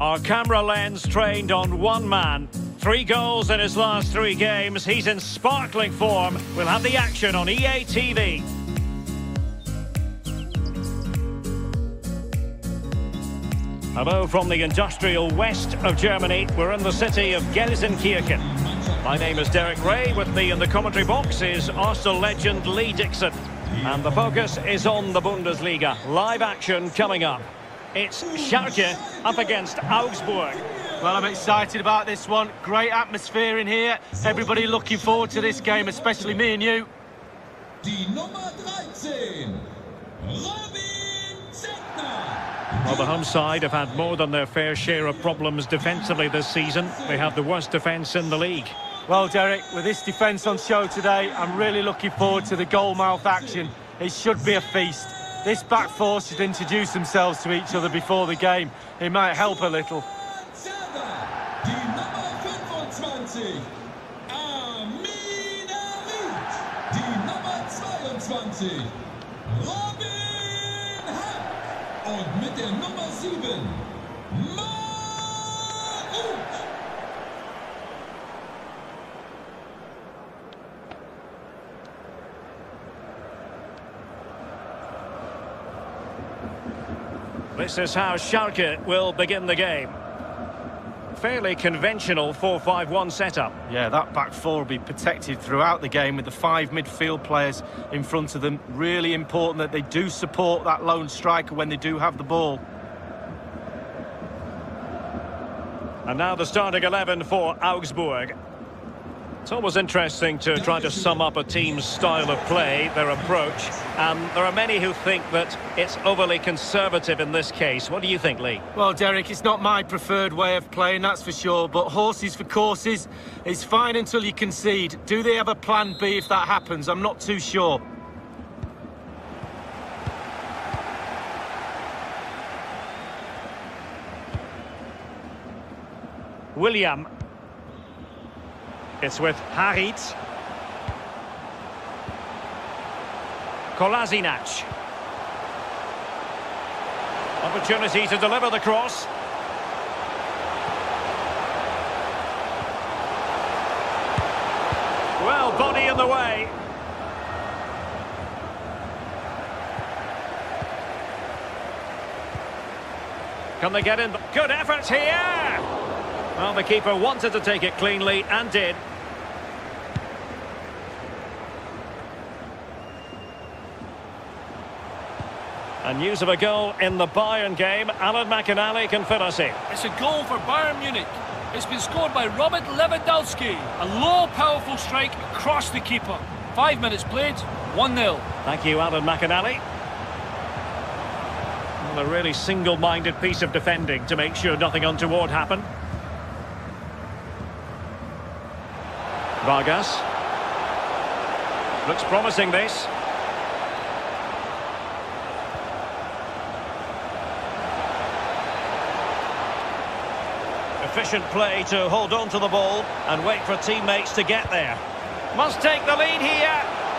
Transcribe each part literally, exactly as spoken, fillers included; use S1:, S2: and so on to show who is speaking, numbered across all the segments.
S1: Our camera lens trained on one man. Three goals in his last three games. He's in sparkling form. We'll have the action on E A T V. Hello from the industrial west of Germany. We're in the city of Gelsenkirchen. My name is Derek Ray. With me in the commentary box is Arsenal legend Lee Dixon. And the focus is on the Bundesliga. Live action coming up. It's Schalke up against Augsburg.
S2: Well, I'm excited about this one. Great atmosphere in here. Everybody looking forward to this game, especially me and you.
S3: Die Nummer dreizehn, Robin Zentner.
S1: Well, the home side have had more than their fair share of problems defensively this season. They have the worst defence in the league.
S2: Well, Derek, with this defence on show today, I'm really looking forward to the goal-mouth action. It should be a feast. This back four should introduce themselves to each other before the game. It might help a little.
S3: Die Nummer fünfundzwanzig, Amin Harit. Die Nummer zweiundzwanzig, Robin Hack. Und mit der Nummer sieben, Marut.
S1: This is how Schalke will begin the game. Fairly conventional four five one setup.
S2: Yeah, that back four will be protected throughout the game with the five midfield players in front of them. Really important that they do support that lone striker when they do have the ball.
S1: And now the starting eleven for Augsburg. It's always interesting to try to sum up a team's style of play, their approach. And there are many who think that it's overly conservative in this case. What do you think, Lee?
S2: Well, Derek, it's not my preferred way of playing, that's for sure. But horses for courses, it's fine until you concede. Do they have a plan B if that happens? I'm not too sure.
S1: William. It's with Harit. Kolasinac. Opportunity to deliver the cross. Well, body in the way. Can they get in? Good effort here! Well, the keeper wanted to take it cleanly and did. And news of a goal in the Bayern game. Alan McInally can fill us in.
S4: It's a goal for Bayern Munich. It's been scored by Robert Lewandowski. A low, powerful strike across the keeper. Five minutes played, one nil.
S1: Thank you, Alan McInally. Well, a really single-minded piece of defending to make sure nothing untoward happened. Vargas. Looks promising, this. Efficient play to hold on to the ball and wait for teammates to get there. Must take the lead here.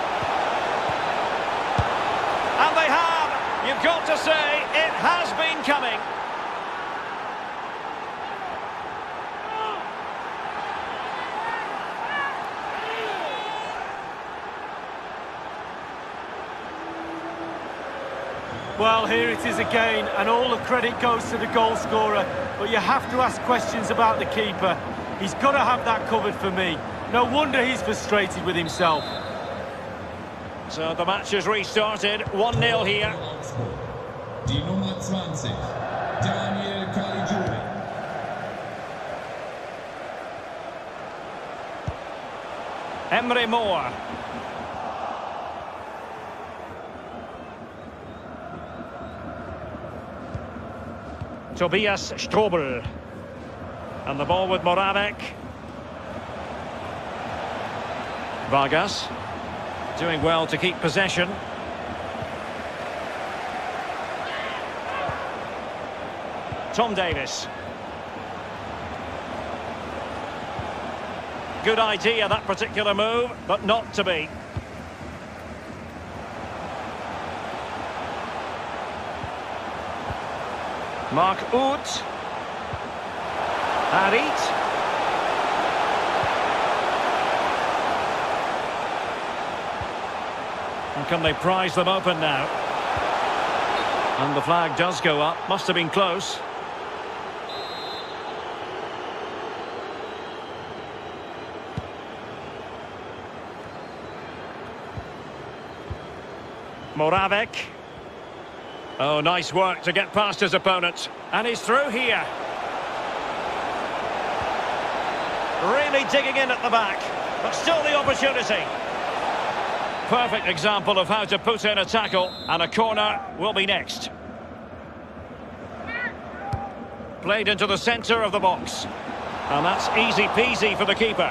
S1: And they have. You've got to say, it has been coming.
S2: Well, here it is again, and all the credit goes to the goal scorer. But you have to ask questions about the keeper. He's got to have that covered for me. No wonder he's frustrated with himself.
S1: So the match has restarted. one nil here.
S3: Die Nummer zwanzig, Daniel Caligiuri.
S1: Emre Moore. Tobias Strobel. And the ball with Moravec. Vargas. Doing well to keep possession. Tom Davis. Good idea, that particular move, but not to be. Mark Uth. Harit. And can they prize them open now? And the flag does go up. Must have been close. Moravec. Oh, nice work to get past his opponent. And he's through here. Really digging in at the back. But still the opportunity. Perfect example of how to put in a tackle. And a corner will be next. Played into the centre of the box. And that's easy peasy for the keeper.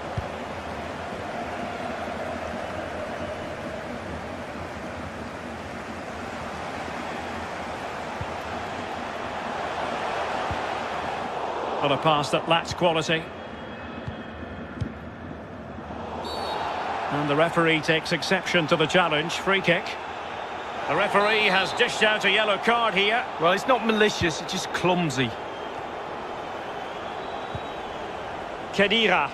S1: On a pass that lacks quality. And the referee takes exception to the challenge. Free kick. The referee has dished out a yellow card here.
S2: Well, it's not malicious, it's just clumsy.
S1: Khedira.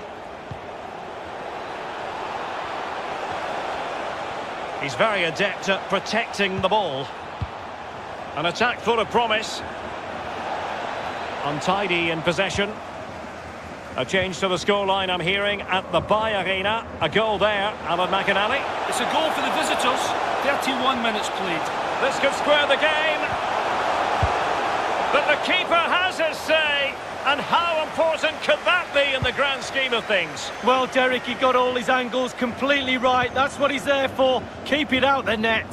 S1: He's very adept at protecting the ball. An attack full of promise. Untidy in possession. A change to the scoreline I'm hearing at the Bay Arena. A goal there, Alan McInally.
S4: It's a goal for the visitors. thirty-one minutes played.
S1: This could square the game. But the keeper has his say. And how important could that be in the grand scheme of things?
S2: Well, Derek, he got all his angles completely right. That's what he's there for. Keep it out the net.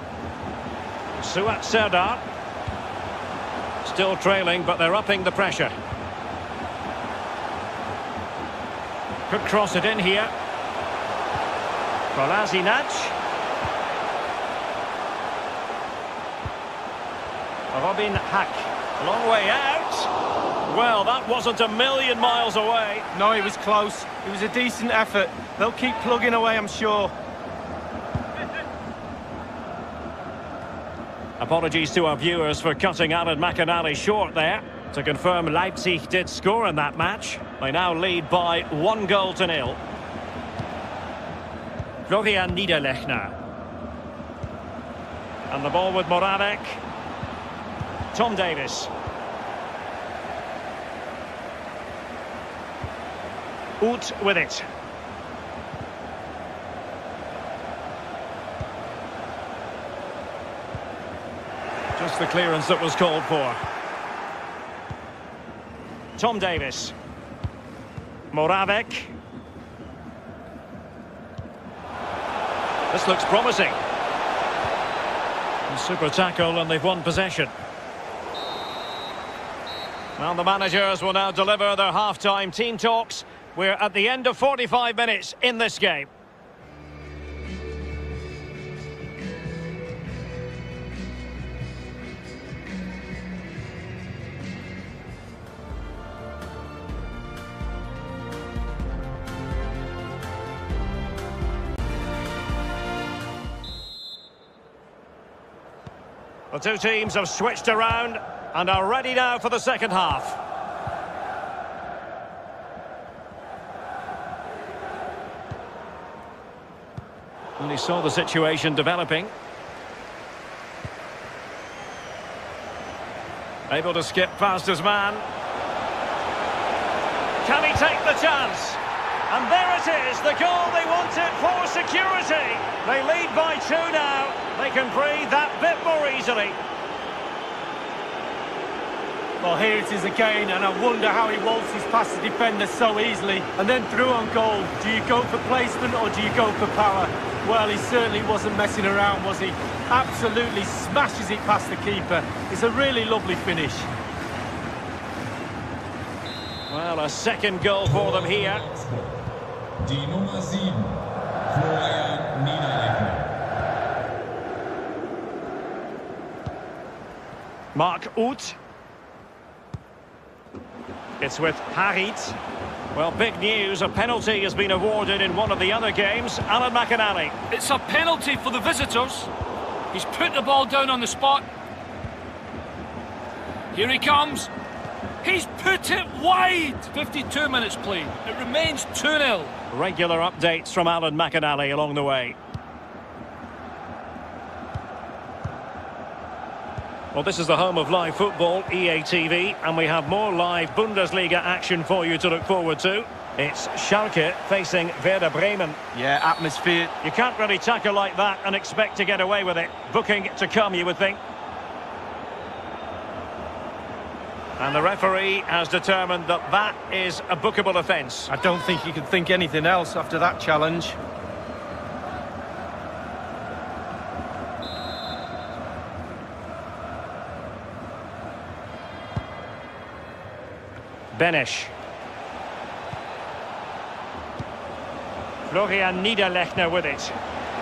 S1: Suat Serdar. Still trailing, but they're upping the pressure. Could cross it in here. Kolasinac. Robin Hack. Long way out. Well, that wasn't a million miles away.
S2: No, it was close. It was a decent effort. They'll keep plugging away, I'm sure.
S1: Apologies to our viewers for cutting Alan McInally short there. To confirm, Leipzig did score in that match. They now lead by one goal to nil. Florian Niederlechner. And the ball with Moravec. Tom Davis. Ut with it. Just the clearance that was called for. Tom Davis. Moravec. This looks promising. A super tackle and they've won possession. Well, the managers will now deliver their half-time team talks. We're at the end of forty-five minutes in this game. The two teams have switched around and are ready now for the second half. And he saw the situation developing. Able to skip past his man. Can he take the chance? And there it is, the goal they wanted for security. They lead by two now. They can breathe that bit more easily.
S2: Well, here it is again, and I wonder how he waltzes past the defender so easily and then through on goal. Do you go for placement or do you go for power? Well, he certainly wasn't messing around, was he? Absolutely smashes it past the keeper. It's a really lovely finish.
S1: Well, a second goal for them here.
S3: Die Nummer sieben, Florian Niederlechner.
S1: Mark Uth. It's with Harit. Well, big news. A penalty has been awarded in one of the other games. Alan McInally.
S4: It's a penalty for the visitors. He's put the ball down on the spot. Here he comes. He's put it wide! fifty-two minutes played. It remains two nil.
S1: Regular updates from Alan McInally along the way. Well, this is the home of live football, E A T V, and we have more live Bundesliga action for you to look forward to. It's Schalke facing Werder Bremen.
S2: Yeah, atmosphere.
S1: You can't really tackle like that and expect to get away with it. Booking to come, you would think. And the referee has determined that that is a bookable offence.
S2: I don't think you can think anything else after that challenge.
S1: Benesch. Florian Niederlechner with it.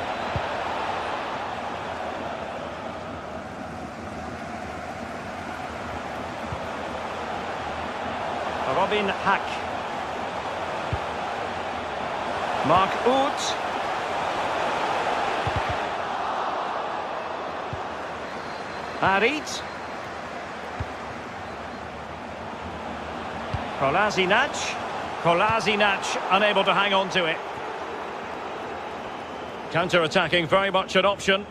S1: Robin Hack. Mark Uth. Harit. Kolasinac. Kolasinac unable to hang on to it. Counter-attacking, very much an option.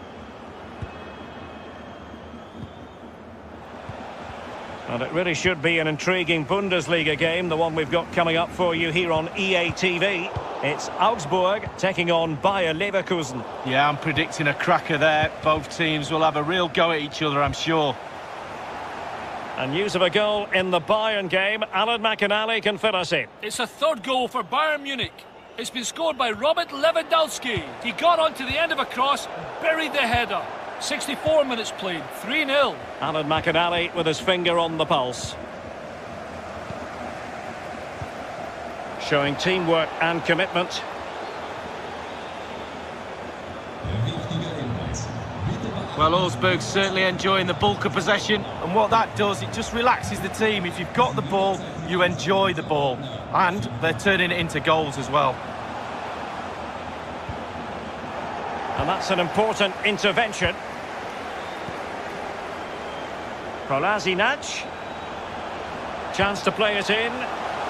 S1: And it really should be an intriguing Bundesliga game, the one we've got coming up for you here on E A T V. It's Augsburg taking on Bayer Leverkusen.
S2: Yeah, I'm predicting a cracker there. Both teams will have a real go at each other, I'm sure.
S1: And news of a goal in the Bayern game. Alan McInally can fill us in.
S4: It's a third goal for Bayern Munich. It's been scored by Robert Lewandowski. He got onto the end of a cross, buried the header. sixty-four minutes played, three nil.
S1: Alan McInally with his finger on the pulse. Showing teamwork and commitment.
S2: Well, Augsburg's certainly enjoying the bulk of possession, and what that does, it just relaxes the team. If you've got the ball, you enjoy the ball, and they're turning it into goals as well.
S1: And that's an important intervention. Kolasinac. Chance to play it in.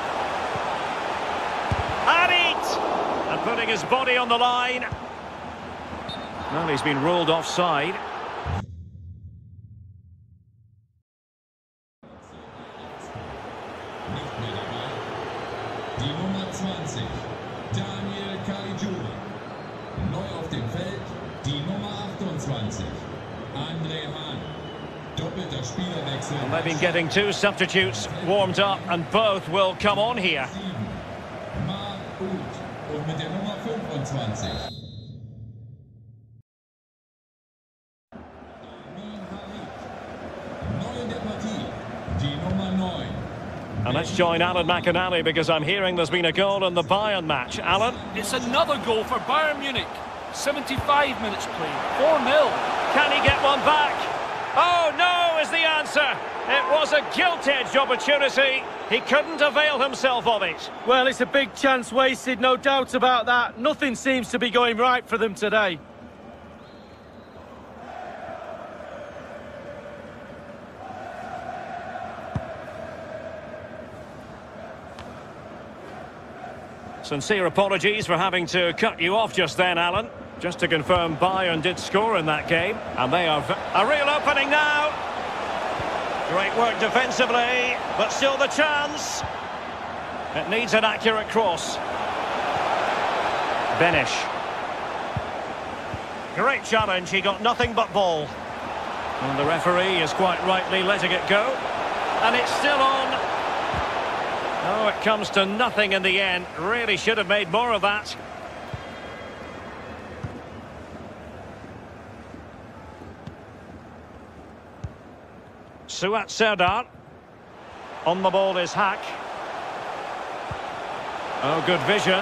S1: Harit! And putting his body on the line. Well, he's been ruled offside.
S3: Die Nummer zwanzig, Daniel Caligiuri. Neu auf dem Feld, die Nummer achtundzwanzig, André Hahn. Doppelter Spielerwechsel.
S1: And they've been getting two substitutes warmed up, and both will come on here.
S3: Mark Uth und mit der Nummer fünfundzwanzig. Neu in der Partie, die Nummer neun.
S1: And let's join Alan McInally because I'm hearing there's been a goal in the Bayern match. Alan?
S4: It's another goal for Bayern Munich. seventy-five minutes played, four nil.
S1: Can he get one back? Oh, no is the answer. It was a gilt-edged opportunity. He couldn't avail himself of it.
S2: Well, it's a big chance wasted, no doubt about that. Nothing seems to be going right for them today.
S1: Sincere apologies for having to cut you off just then, Alan. Just to confirm, Bayern did score in that game, and they are a real opening now. Great work defensively, but still the chance. It needs an accurate cross. Benesch. Great challenge, he got nothing but ball. And the referee is quite rightly letting it go. And it's still on. Oh, it comes to nothing in the end. Really should have made more of that. Suat Serdar. On the ball is Hack. Oh, good vision.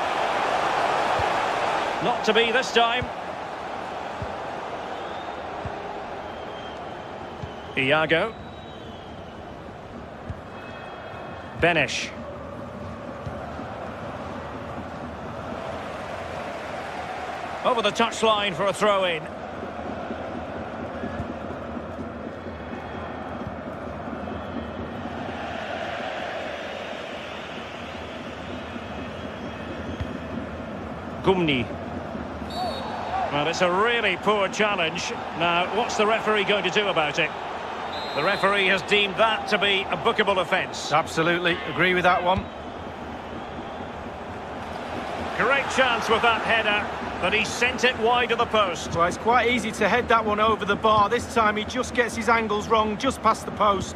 S1: Not to be this time. Iago. Benesch. Over the touchline for a throw-in. Gumni. Well, it's a really poor challenge. Now, what's the referee going to do about it? The referee has deemed that to be a bookable offence.
S2: Absolutely, agree with that one.
S1: Great chance with that header, but he sent it wide of the post.
S2: Well, it's quite easy to head that one over the bar. This time he just gets his angles wrong, just past the post.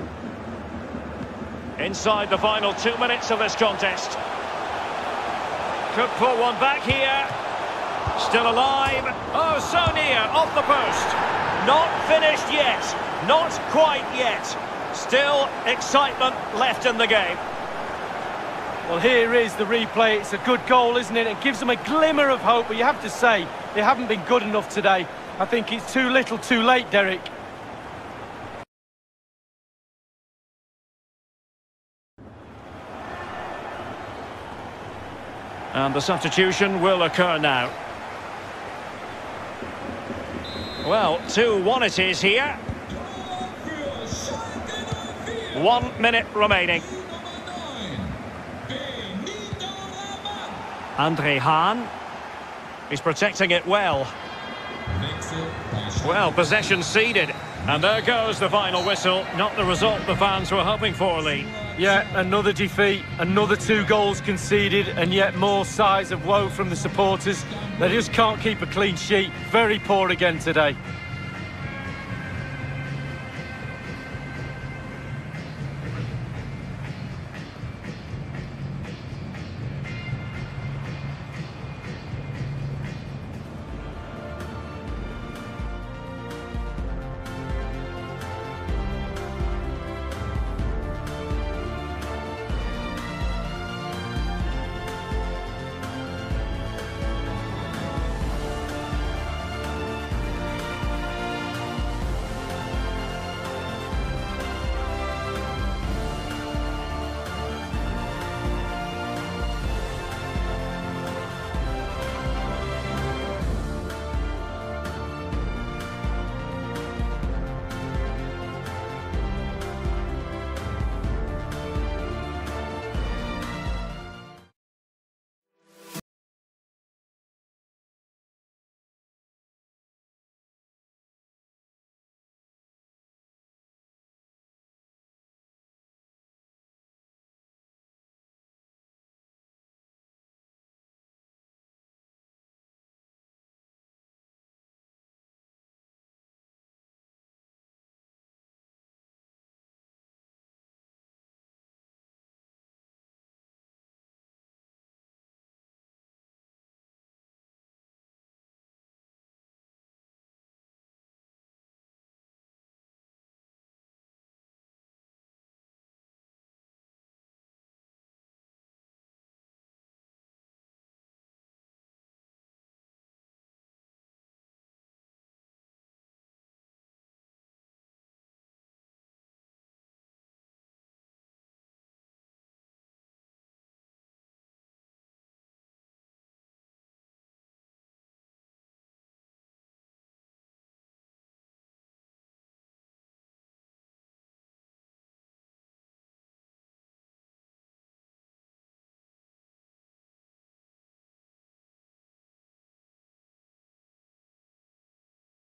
S1: Inside the final two minutes of this contest. Could pull one back here. Still alive. Oh, so near, off the post. Not finished yet. Not quite yet. Still excitement left in the game.
S2: Well, here is the replay. It's a good goal, isn't it? It gives them a glimmer of hope, but you have to say, they haven't been good enough today. I think it's too little, too late, Derek.
S1: And the substitution will occur now. Well, two one it is here. One minute remaining. Andre Hahn. He's protecting it well. Well, possession ceded. And there goes the final whistle. Not the result the fans were hoping for, Lee.
S2: Yeah, another defeat, another two goals conceded, and yet more sighs of woe from the supporters. They just can't keep a clean sheet. Very poor again today.